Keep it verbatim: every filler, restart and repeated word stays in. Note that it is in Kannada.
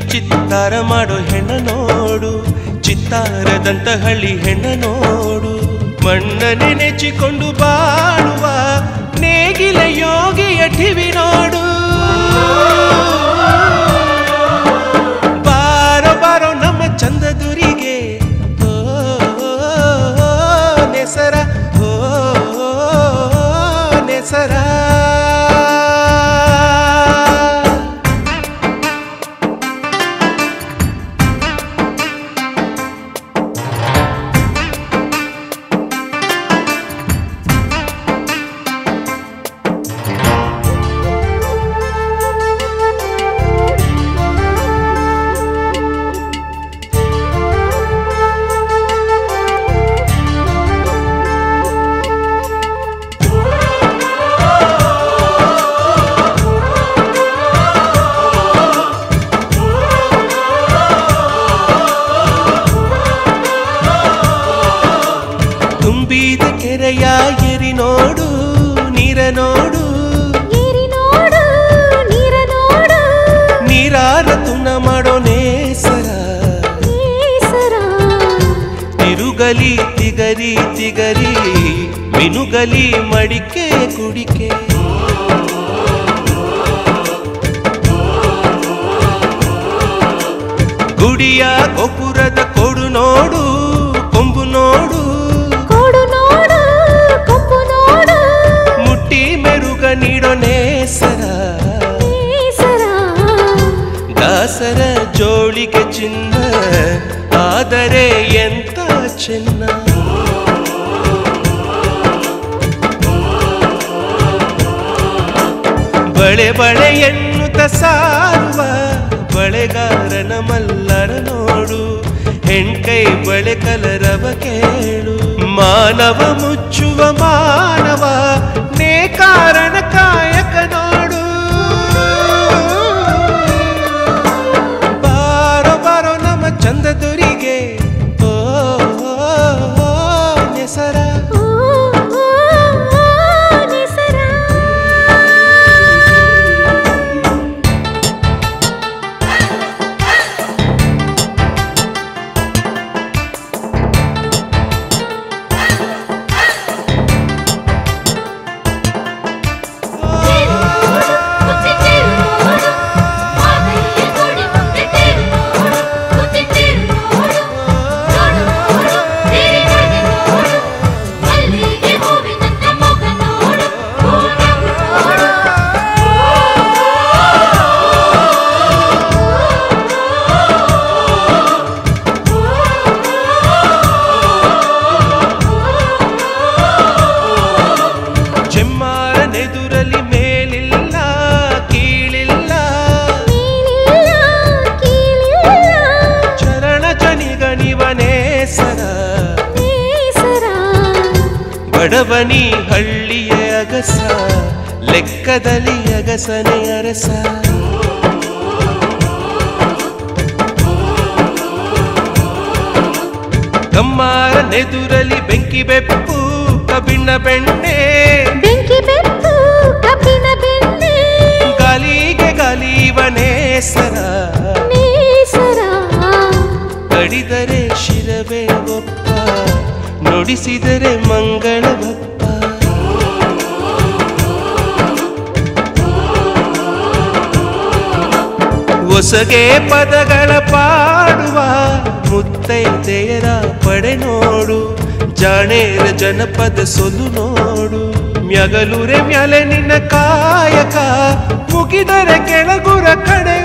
ಚಿತ್ತಾರ ಮಾಡೋ ಹೆಣ್ಣ ನೋಡು, ಚಿತ್ತಾರದಂತ ಹಳ್ಳಿ ಹೆಣ್ಣ ನೋಡು. ಮಣ್ಣನೆ ನೆಚ್ಚಿಕೊಂಡು ಬಾಳುವ ನೇಗಿಲ ಯೋಗಿಯ ಟಿವಿ ನೋಡು. ಬಾರೋ ಬಾರೋ ನಮ್ಮ ಚಂದದುರಿಗೆ ಓ ನೆಸರ ಓ ನೆಸರ. ತುಂಬಿದ ಕೆರೆಯ ಎರಿ ನೋಡು ನೀರ ನೋಡು, ನೀರಾರ ತುಣ ಮಾಡೋ ನೇಸರ. ತಿರುಗಲಿ ತಿಗರಿ ತಿಗರಿ ಮಿನುಗಲಿ ಮಡಿಕೆ ಕುಡಿಕೆ. ಗುಡಿಯ ಗೋಪುರದ ಕೊಡು ನೋಡು ಕೊಂಬು ನೋಡು, ಮುಟ್ಟಿ ಮೆರುಗ ನೀಡೋ ನೇಸರ. ದಾಸರ ಜೋಳಿಗೆ ಚಿನ್ನ ಆದರೆ ಎಂತ ಚಿನ್ನ. ಬಳೆ ಬಳೆ ಎನ್ನುತ್ತ ಸಾರುವ ಬಳೆಗಾರನ ಮಲ್ಲರ ನೋಡು, ಹೆಣ್ಕೈ ಬಳೆ ಕಲರವ ಕೇಳು. ಮಾನವ ಮುಚ್ಚುವ ಮಾನವ ನೇಕಾರನ ಕಾಯಕ ನೋಡು. ಬಾರೋ ಬಾರೋ ನಮ್ಮ ಚಂದದುರಿಗೆ ಓ ನೆಸರ. ಚೆಮ್ಮಾರನೆದುರಲ್ಲಿ ಮೇಲಿಲ್ಲ ಕೀಳಿಲ್ಲ, ಚರಣ ಜನಿಗಣಿವನೇಸರ. ಬಡವನಿ ಹಳ್ಳಿಯ ಅಗಸ ಲೆಕ್ಕದಲ್ಲಿ ಅಗಸನೆ ಅರಸ. ಕಮ್ಮಾರನೆದುರಲ್ಲಿ ಬೆಂಕಿ ಬೆಪ್ಪು ಕಬ್ಬಿಣ ಬೆಣ್ಣೆ, ಬೆಂಕಿ ಬೆಪ್ಪು ಕಬ್ಬಿಣ ಬೆಣ್ಣೆ. ಗಾಲಿಗೆ ಗಾಲಿವನೇಸರ, ಕಡಿದರೆ ಶಿರವೇ ಒಪ್ಪ ನುಡಿಸಿದರೆ ಮಂಗಳ ಭಪ್ಪ. ಹೊಸಗೆ ಪದಗಳ ಪಾಡುವ ಮುತ್ತೈದೆಯರ ಪಡೆ ನೋಡು, ಜಾಣೇರ ಜನಪದ ಸೊಲು ನೋಡು. ಮ್ಯಗಲುರೆ ಮ್ಯಾಲೆ ನಿನ್ನ ಕಾಯಕ ಮುಗಿದರೆ ಕೆಳಗುರ ಕಡೆ